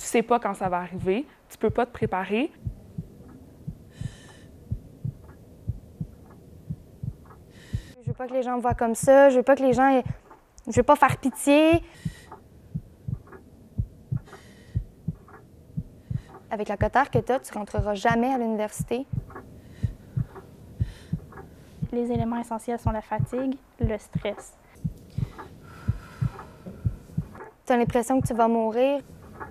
Tu sais pas quand ça va arriver, tu peux pas te préparer. Je veux pas que les gens me voient comme ça, je veux pas que les gens... Je veux pas faire pitié. Avec la cotère que tu as, tu rentreras jamais à l'université. Les éléments essentiels sont la fatigue, le stress. Tu as l'impression que tu vas mourir.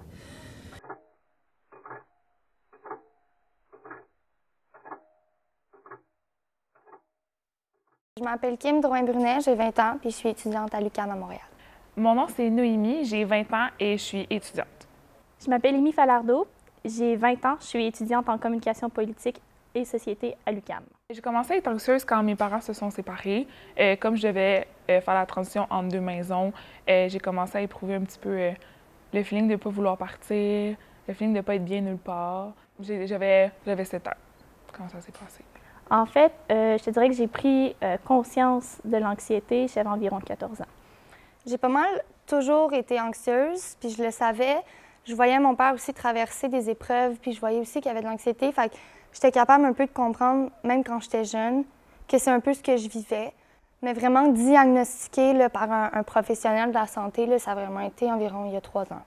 Je m'appelle Kim Drouin-Brunet, j'ai 20 ans, puis je suis étudiante à l'UQAM à Montréal. Mon nom, c'est Noémie, j'ai 20 ans et je suis étudiante. Je m'appelle Émie Falardeau, j'ai 20 ans, je suis étudiante en communication politique et société à l'UQAM. J'ai commencé à être anxieuse quand mes parents se sont séparés. Comme je devais faire la transition entre deux maisons, j'ai commencé à éprouver un petit peu le feeling de ne pas vouloir partir, le feeling de ne pas être bien nulle part. J'avais 7 ans quand ça s'est passé. En fait, je te dirais que j'ai pris conscience de l'anxiété, j'avais environ 14 ans. J'ai pas mal toujours été anxieuse, puis je le savais. Je voyais mon père aussi traverser des épreuves, puis je voyais aussi qu'il y avait de l'anxiété. Fait que j'étais capable un peu de comprendre, même quand j'étais jeune, que c'est un peu ce que je vivais. Mais vraiment diagnostiqué là, par un professionnel de la santé, là, ça a vraiment été environ il y a 3 ans.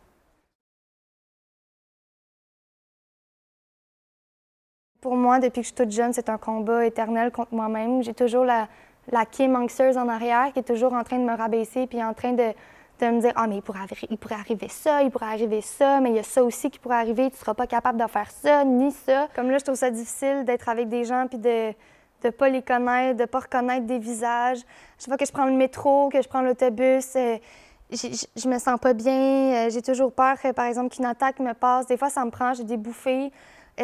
Pour moi, depuis que je suis toute jeune, c'est un combat éternel contre moi-même. J'ai toujours la Kim anxieuse en arrière qui est toujours en train de me rabaisser puis en train de me dire « Ah, mais il pourrait arriver ça, il pourrait arriver ça, mais il y a ça aussi qui pourrait arriver, tu ne seras pas capable de faire ça, ni ça. » Comme là, je trouve ça difficile d'être avec des gens puis de ne pas les connaître, de ne pas reconnaître des visages. Chaque fois que je prends le métro, que je prends l'autobus, je me sens pas bien. J'ai toujours peur, par exemple, qu'une attaque me passe. Des fois, ça me prend, j'ai des bouffées.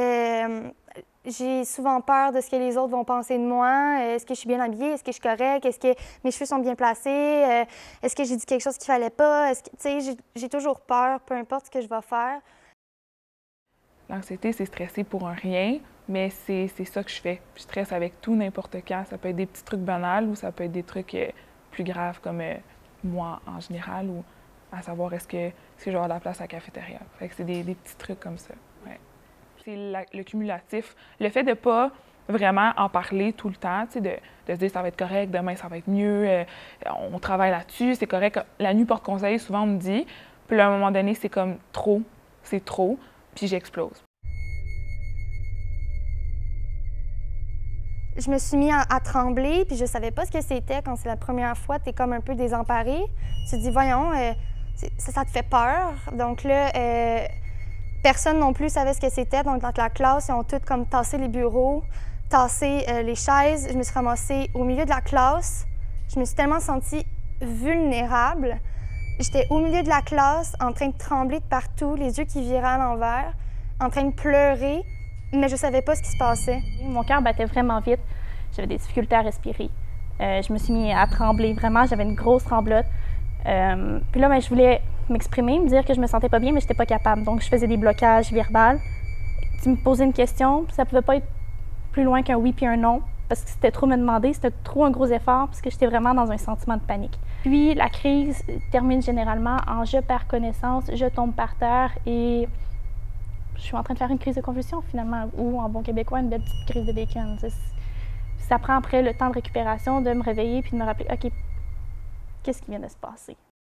J'ai souvent peur de ce que les autres vont penser de moi. Est-ce que je suis bien habillée? Est-ce que je suis correcte? Est-ce que mes cheveux sont bien placés? Est-ce que j'ai dit quelque chose qu'il fallait pas? J'ai toujours peur, peu importe ce que je vais faire. L'anxiété, c'est stresser pour un rien, mais c'est ça que je fais. Je stresse avec tout, n'importe quand. Ça peut être des petits trucs banals ou ça peut être des trucs plus graves comme moi en général, ou à savoir est-ce que je vais avoir de la place à la cafétéria. Fait que c'est des petits trucs comme ça. Ouais. C'est le cumulatif. Le fait de ne pas vraiment en parler tout le temps, de se dire ça va être correct, demain ça va être mieux, on travaille là-dessus, c'est correct. La nuit porte conseil, souvent on me dit. Puis là, à un moment donné, c'est comme trop, c'est trop, puis j'explose. Je me suis mis à trembler, puis je savais pas ce que c'était quand c'est la première fois. Tu es comme un peu désemparée. Tu te dis, voyons, ça te fait peur. Donc là, personne non plus savait ce que c'était. Donc dans la classe, ils ont tous comme tassé les bureaux, tassé les chaises. Je me suis ramassée au milieu de la classe. Je me suis tellement sentie vulnérable. J'étais au milieu de la classe, en train de trembler de partout, les yeux qui viraient à l'envers, en train de pleurer, mais je savais pas ce qui se passait. Mon cœur battait vraiment vite. J'avais des difficultés à respirer. Je me suis mis à trembler, vraiment, j'avais une grosse tremblote. Puis là, je voulais m'exprimer, me dire que je me sentais pas bien, mais je n'étais pas capable. Donc, je faisais des blocages verbaux. Tu me posais une question, ça pouvait pas être plus loin qu'un oui puis un non, parce que c'était trop me demander, c'était trop un gros effort, parce que j'étais vraiment dans un sentiment de panique. Puis, la crise termine généralement en je perds connaissance, je tombe par terre et je suis en train de faire une crise de convulsion, finalement, ou en bon québécois, une belle petite crise de bacon. Ça prend après le temps de récupération, de me réveiller puis de me rappeler, OK, qu'est-ce qui vient de se passer?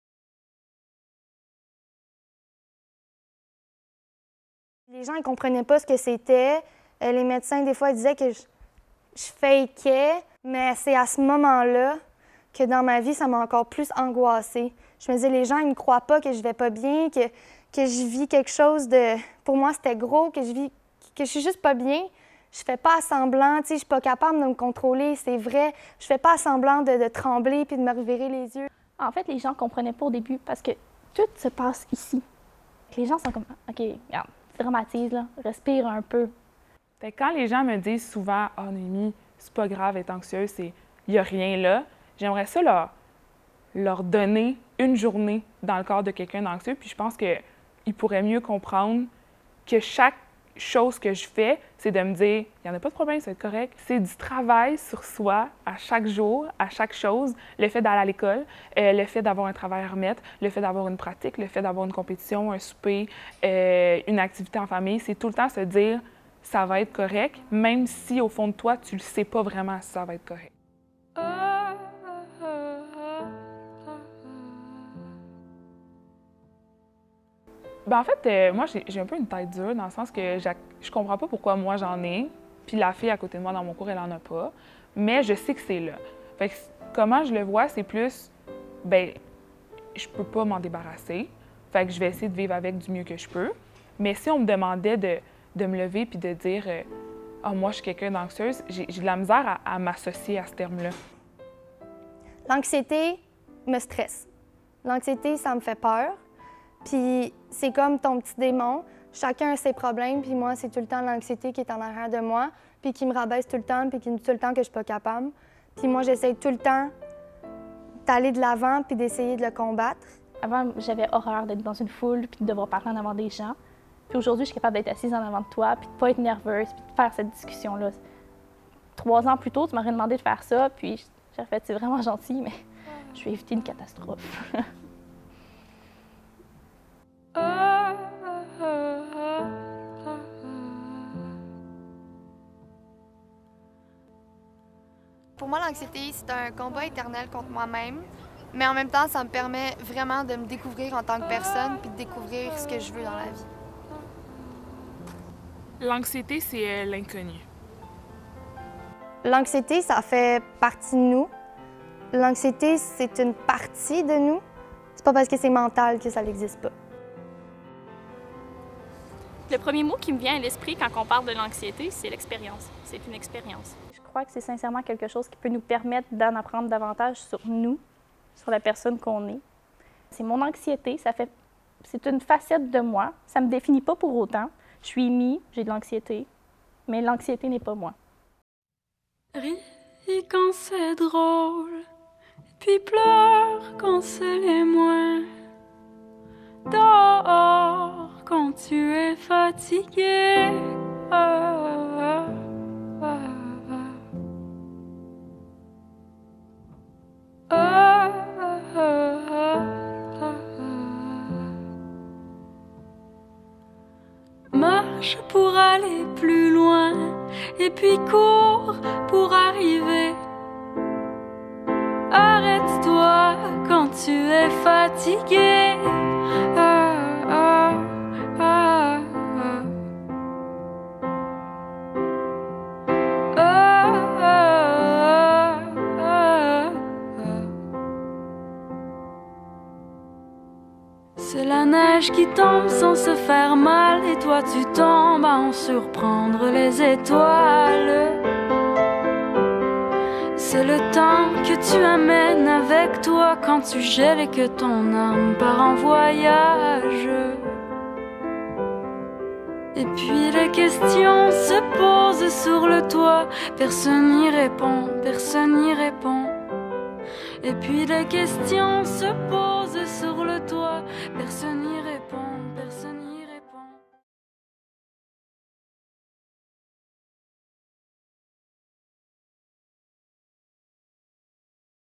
Les gens ne comprenaient pas ce que c'était. Les médecins, des fois, ils disaient que je fakeais, mais c'est à ce moment-là que dans ma vie, ça m'a encore plus angoissée. Je me disais, les gens, ils ne croient pas que je vais pas bien, que je vis quelque chose de... Pour moi, c'était gros, que je suis juste pas bien. Je fais pas semblant, je suis pas capable de me contrôler, c'est vrai. Je fais pas semblant de trembler puis de me revirer les yeux. En fait, les gens ne comprenaient pas au début parce que tout se passe ici. Les gens sont comme, OK, regarde, dramatise, là, respire un peu. Fait que quand les gens me disent souvent « Ah, Noémie, c'est pas grave, être anxieuse, il n'y a rien là », j'aimerais ça leur donner une journée dans le corps de quelqu'un d'anxieux, puis je pense qu'ils pourraient mieux comprendre que chaque chose que je fais, c'est de me dire, il n'y en a pas de problème, ça va être correct. C'est du travail sur soi à chaque jour, à chaque chose. Le fait d'aller à l'école, le fait d'avoir un travail à remettre, le fait d'avoir une pratique, le fait d'avoir une compétition, un souper, une activité en famille, c'est tout le temps se dire, ça va être correct, même si au fond de toi, tu ne le sais pas vraiment si ça va être correct. Ben en fait, moi, j'ai un peu une tête dure dans le sens que je comprends pas pourquoi moi j'en ai, puis la fille à côté de moi dans mon cours, elle en a pas. Mais je sais que c'est là. Fait que comment je le vois, c'est plus, ben, je peux pas m'en débarrasser. Fait que je vais essayer de vivre avec du mieux que je peux. Mais si on me demandait de me lever puis de dire, ah, moi, je suis quelqu'un d'anxieuse, j'ai de la misère à m'associer à ce terme-là. L'anxiété me stresse. L'anxiété, ça me fait peur. Puis c'est comme ton petit démon. Chacun a ses problèmes, puis moi, c'est tout le temps l'anxiété qui est en arrière de moi, puis qui me rabaisse tout le temps, puis qui me dit tout le temps que je suis pas capable. Puis moi, j'essaie tout le temps d'aller de l'avant, puis d'essayer de le combattre. Avant, j'avais horreur d'être dans une foule, puis de devoir parler en avant des gens. Puis aujourd'hui, je suis capable d'être assise en avant de toi, puis de pas être nerveuse, puis de faire cette discussion-là. 3 ans plus tôt, tu m'aurais demandé de faire ça, puis j'ai fait, c'est vraiment gentil, mais je vais éviter une catastrophe. Pour moi, l'anxiété, c'est un combat éternel contre moi-même, mais en même temps, ça me permet vraiment de me découvrir en tant que personne puis de découvrir ce que je veux dans la vie. L'anxiété, c'est l'inconnu. L'anxiété, ça fait partie de nous. L'anxiété, c'est une partie de nous. C'est pas parce que c'est mental que ça n'existe pas. Le premier mot qui me vient à l'esprit quand on parle de l'anxiété, c'est l'expérience. C'est une expérience. Je crois que c'est sincèrement quelque chose qui peut nous permettre d'en apprendre davantage sur nous, sur la personne qu'on est. C'est mon anxiété, c'est une facette de moi. Ça ne me définit pas pour autant. Je suis émie, j'ai de l'anxiété, mais l'anxiété n'est pas moi. Ris quand c'est drôle, puis pleure quand c'est les moins. Dors quand tu es fatigué. Marche pour aller plus loin, et puis cours pour arriver. Arrête-toi quand tu es fatigué. C'est la neige qui tombe sans se faire mal, et toi tu tombes à en surprendre les étoiles. C'est le temps que tu amènes avec toi quand tu gèles et que ton âme part en voyage. Et puis les questions se posent sur le toit, personne n'y répond, personne n'y répond. Et puis les questions se posent.